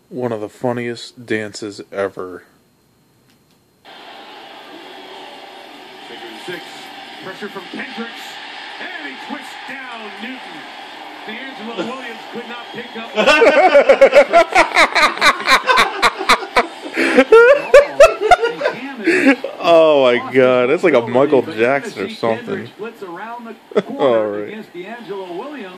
One of the funniest dances ever. Figure 6. Pressure from Kendricks. And he twists down Newton. D'Angelo Williams could not pick up. Oh my god, that's like a Michael Jackson or something. All right.